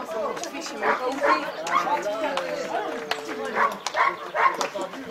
Tu fais, je sais même pas où t'es.